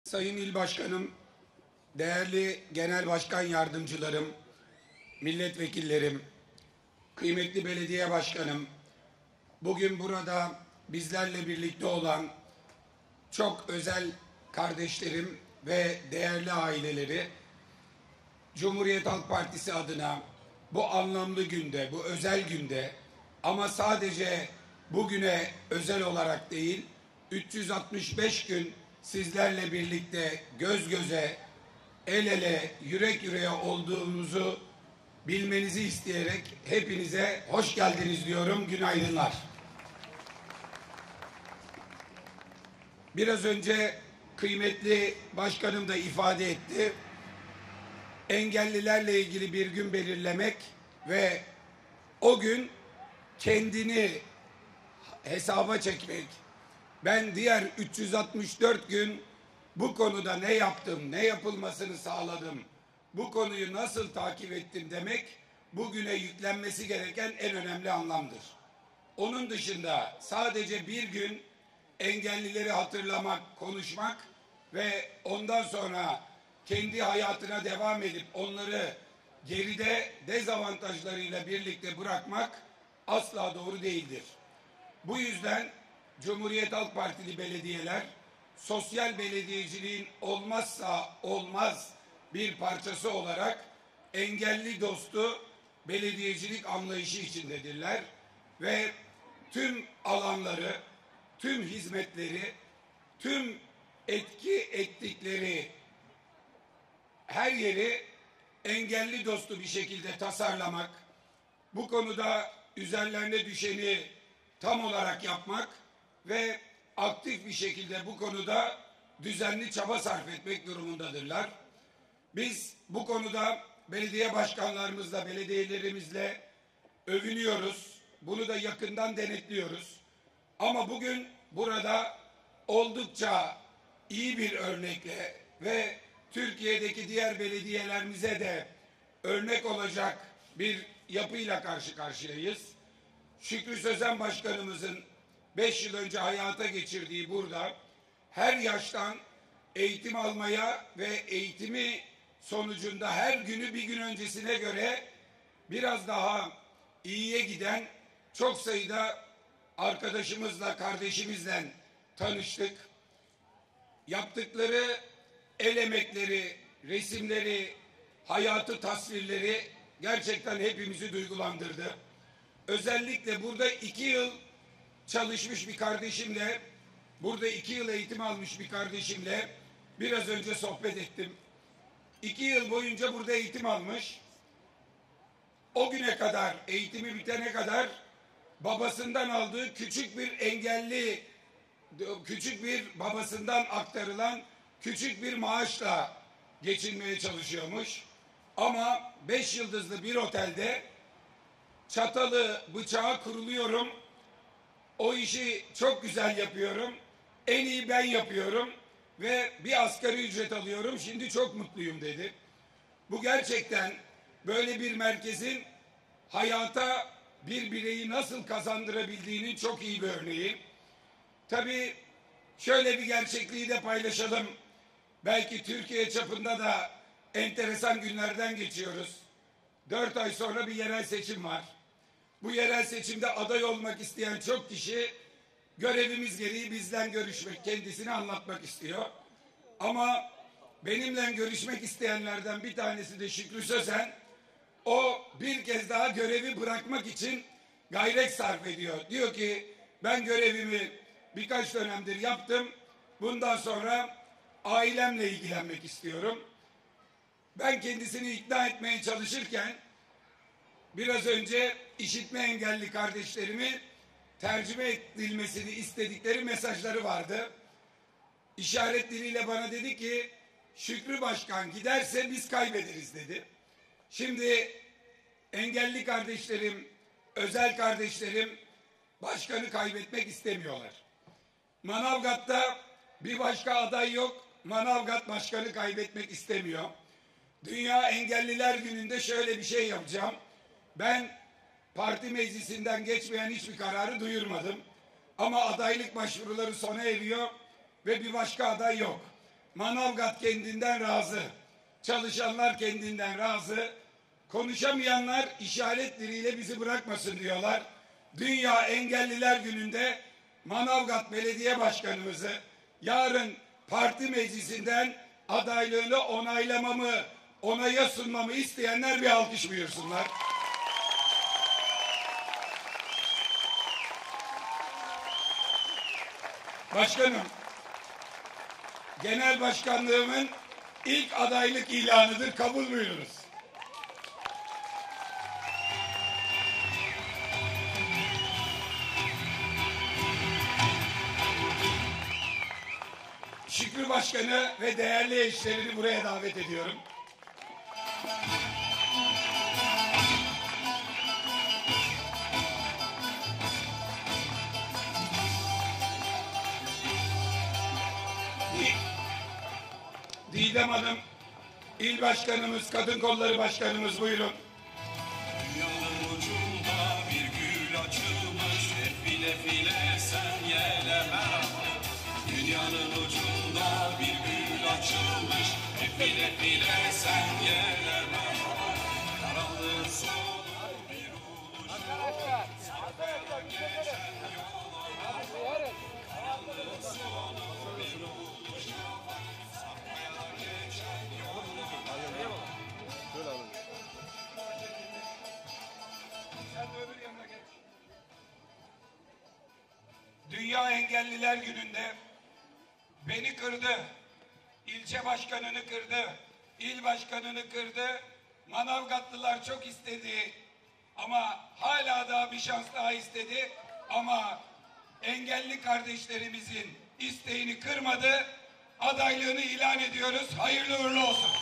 Sayın İl Başkanım, değerli Genel Başkan Yardımcılarım, milletvekillerim, kıymetli belediye başkanım, bugün burada bizlerle birlikte olan çok özel kardeşlerim ve değerli aileleri, Cumhuriyet Halk Partisi adına bu anlamlı günde, bu özel günde ama sadece bugüne özel olarak değil, 365 gün sizlerle birlikte göz göze, el ele, yürek yüreğe olduğumuzu bilmenizi isteyerek hepinize hoş geldiniz diyorum. Günaydınlar. Biraz önce kıymetli başkanım da ifade etti. Engellilerle ilgili bir gün belirlemek ve o gün kendini hesaba çekmek. Ben diğer 364 gün bu konuda ne yaptım, ne yapılmasını sağladım, bu konuyu nasıl takip ettim demek bugüne yüklenmesi gereken en önemli anlamdır. Onun dışında sadece bir gün engellileri hatırlamak, konuşmak ve ondan sonra kendi hayatına devam edip onları geride dezavantajlarıyla birlikte bırakmak asla doğru değildir. Bu yüzden Cumhuriyet Halk Partili belediyeler sosyal belediyeciliğin olmazsa olmaz bir parçası olarak engelli dostu belediyecilik anlayışı içindedirler ve tüm alanları, tüm hizmetleri, tüm etki ettikleri her yeri engelli dostu bir şekilde tasarlamak, bu konuda üzerlerine düşeni tam olarak yapmak ve aktif bir şekilde bu konuda düzenli çaba sarf etmek durumundadırlar. Biz bu konuda belediye başkanlarımızla, belediyelerimizle övünüyoruz. Bunu da yakından denetliyoruz. Ama bugün burada oldukça iyi bir örnekle ve Türkiye'deki diğer belediyelerimize de örnek olacak bir yapıyla karşı karşıyayız. Şükrü Sözen Başkanımızın 5 yıl önce hayata geçirdiği burada her yaştan eğitim almaya ve eğitimi sonucunda her günü bir gün öncesine göre biraz daha iyiye giden çok sayıda arkadaşımızla, kardeşimizle tanıştık. Yaptıkları el emekleri, resimleri, hayatı tasvirleri gerçekten hepimizi duygulandırdı. Özellikle burada 2 yıl çalışmış bir kardeşimle, burada 2 yıl eğitim almış bir kardeşimle biraz önce sohbet ettim. 2 yıl boyunca burada eğitim almış. O güne kadar, eğitimi bitene kadar babasından aldığı küçük bir engelli, küçük bir babasından aktarılan küçük bir maaşla geçinmeye çalışıyormuş. Ama 5 yıldızlı bir otelde çatalı, bıçağı kuruluyorum. O işi çok güzel yapıyorum. En iyi ben yapıyorum ve bir asgari ücret alıyorum. Şimdi çok mutluyum dedi. Bu gerçekten böyle bir merkezin hayata bir bireyi nasıl kazandırabildiğinin çok iyi bir örneği. Tabii şöyle bir gerçekliği de paylaşalım. Belki Türkiye çapında da enteresan günlerden geçiyoruz. 4 ay sonra bir yerel seçim var. Bu yerel seçimde aday olmak isteyen çok kişi görevimiz gereği bizden görüşmek, kendisini anlatmak istiyor. Ama benimle görüşmek isteyenlerden bir tanesi de Şükrü Sözen. O bir kez daha görevi bırakmak için gayret sarf ediyor. Diyor ki ben görevimi birkaç dönemdir yaptım. Bundan sonra ailemle ilgilenmek istiyorum. Ben kendisini ikna etmeye çalışırken biraz önce işitme engelli kardeşlerimi tercüme edilmesini istedikleri mesajları vardı. İşaret diliyle bana dedi ki Şükrü Başkan giderse biz kaybederiz dedi. Şimdi engelli kardeşlerim, özel kardeşlerim başkanı kaybetmek istemiyorlar. Manavgat'ta bir başka aday yok. Manavgat başkanı kaybetmek istemiyor. Dünya Engelliler Günü'nde şöyle bir şey yapacağım. Ben parti meclisinden geçmeyen hiçbir kararı duyurmadım. Ama adaylık başvuruları sona eriyor ve bir başka aday yok. Manavgat kendinden razı. Çalışanlar kendinden razı. Konuşamayanlar işaret diliyle bizi bırakmasın diyorlar. Dünya Engelliler Günü'nde Manavgat Belediye Başkanımızı yarın parti meclisinden adaylığını onaya sunmamı isteyenler bir alkış buyursunlar. Başkanım, genel başkanlığımın ilk adaylık ilanıdır. Kabul buyurunuz. Şükrü Başkanı ve değerli eşlerini buraya davet ediyorum. Didem Hanım, İl Başkanımız, Kadın Kolları Başkanımız buyurun. Dünyanın ucunda bir gül açılmış, file file sen yele merhaba. Dünyanın ucunda bir gül açılmış, file file sen yele merhaba. Karanlığın sonu bir uluş yol, sarpayan geçen yola. Karanlığın sonu bir uluş yol, sarpayan geçen yola. Sen de öbür yanına geç. Dünya Engelliler Günü'nde beni kırdı, ilçe başkanını kırdı, il başkanını kırdı. Manavgatlılar çok istedi ama hala daha bir şans daha istedi. Ama engelli kardeşlerimizin isteğini kırmadı. Adaylığını ilan ediyoruz. Hayırlı uğurlu olsun.